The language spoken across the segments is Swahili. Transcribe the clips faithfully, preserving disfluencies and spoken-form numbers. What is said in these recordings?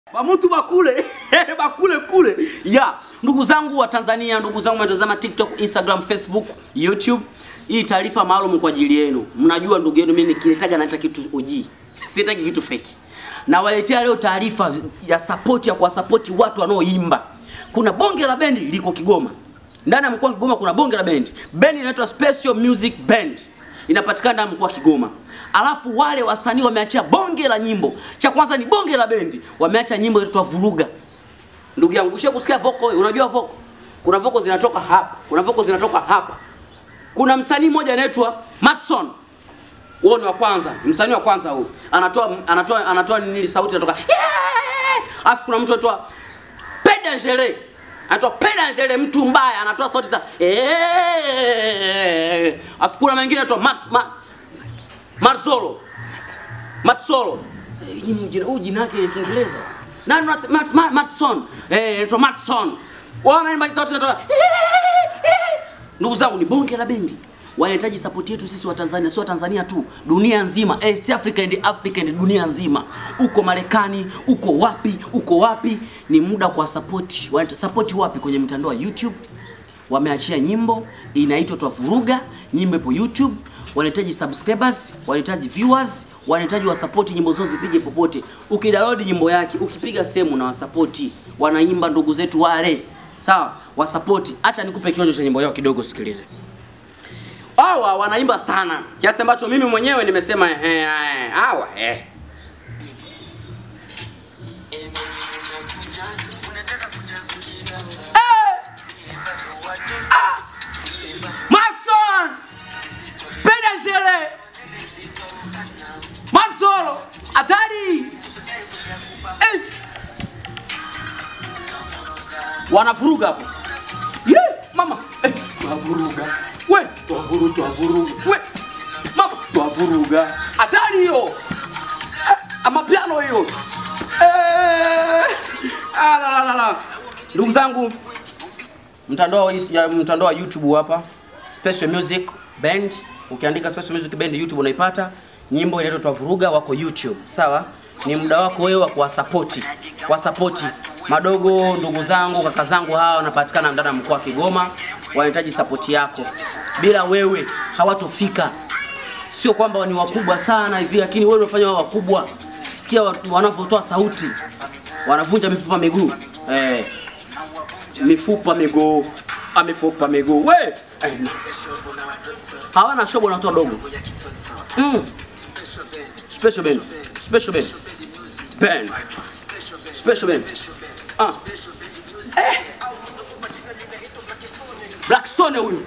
Bamutu bakule, bakule kule. Ya, ndugu zangu wa Tanzania, ndugu zangu mnatazama TikTok, Instagram, Facebook, YouTube. Hii taarifa maalum kwa ajili yenu. Mnajua ndugu yenu mimi nikiletaga naita kitu O G. Sitaki kitu fake. Na waletea leo taarifa ya support ya kwa support watu wanaoimba. Kuna bonge la bendi liko Kigoma. Ndani ya mkoa wa Kigoma kuna bonge la bendi. Bendi inaitwa Special Music Band. Inapatikana ndani ya mkoa wa Kigoma. Alafu wale wasanii wameachia bonge la nyimbo. Cha kwanza ni bonge la bendi. Wameacha nyimbo inaitwa Vuruga. Ndugu yangu, ushawahi kusikia vocal? Unajua vocal? Kuna vocal zinatoka hapa, kuna vocal zinatoka hapa. Kuna msanii mmoja anaitwa Matson. Huo ni wa kwanza, msanii wa kwanza huo. Anatoa anatoa anatoa nini sauti inatoka. Alafu kuna mtu anaitwa Pedangere. Anatoa Pedangere, mtu mbaya anatoa sauti ta. Alafu kuna mwingine anaitwa Mat Marzolo. Matsolo. Huyu jina lake Kiingereza. Nani Matson? Eh, anaitwa Matson. Wana imba sauti zinatoka. Ndugu zangu, ni bonge la bendi. Wanahitaji support yetu sisi wa Tanzania, sio Tanzania tu, dunia nzima, East Africa and Africa and dunia nzima. Uko Marekani, uko wapi, uko wapi, ni muda kwa support. Wanata support wapi? Kwenye mtandao wa YouTube. Wameachia nyimbo inaitwa Twavuruga, nyimbo ipo YouTube. Wanahitaji subscribers, wanahitaji viewers, wanahitaji wa support nyimbo zote zipige popote. Ukidownload nyimbo yake, ukipiga sehemu na wa support, wanaimba ndugu zetu wale. Sawa, wa support. Acha nikupe kionjo cha nyimbo yao kidogo, sikilize. Hawa wanaimba sana kiasi ambacho mimi mwenyewe nimesema eh hawa eh. Matson! Pedangere! Matsolo! Atari! Eh! Wanavuruga hapo. Yeah, mama. Eh, wanavuruga. We, twavuruga, twavuruga. We, mama, twavuruga. Atari hiyo. Eh, ama piano hiyo. Eh, ah la la la la. Ndugu zangu, mtandao ya mtandao wa YouTube hapa, Special Music Band. Ukiandika Special Music Band YouTube unaipata. Nyimbo inaitwa Twavuruga, wako YouTube. Sawa? Ni muda wako wewe wa kuwasupport. Kwa support madogo, ndugu zangu, kaka zangu hawa wanapatikana ndani ya mkoa wa Kigoma. Wanahitaji support yako. Bila wewe hawatofika. Sio kwamba ni wakubwa sana hivi, lakini wewe unafanya wao wakubwa. Sikia wanavyotoa sauti. Wanavunja mifupa miguu. Eh. Mifupa miguu. Amefupa miguu. We! Eh. Hawana shobo na watu dogo. Mm. Special band. Special band. Band. Special band. Ah. Eh. Blackstone huyu.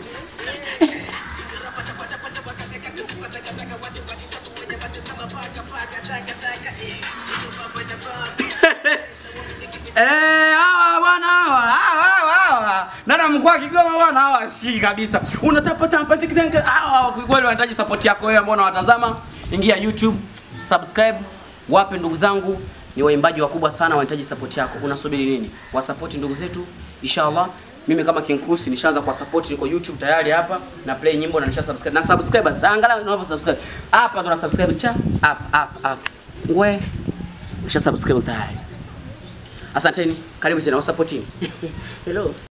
Eh, hawa bwana hawa, hawa hawa. Nana mkoa wa Kigoma bwana hawa shiki kabisa. Unatapa tapa tikitenga hawa kweli wanahitaji support yako wewe ambao unawatazama. Ingia YouTube, subscribe, wape ndugu zangu, ni waimbaji wakubwa sana wanahitaji support yako. Unasubiri nini? Wa support ndugu zetu inshallah. Mimi kama King Kusi nishaanza kwa support, niko YouTube tayari hapa na play nyimbo na nisha subscribe. Na subscribers angalau unavyo subscribe. Hapa tuna subscribe cha hapa hapa hapa. Ngwe. Nisha subscribe tayari. Asanteni, karibu tena, wasupportini. Hello.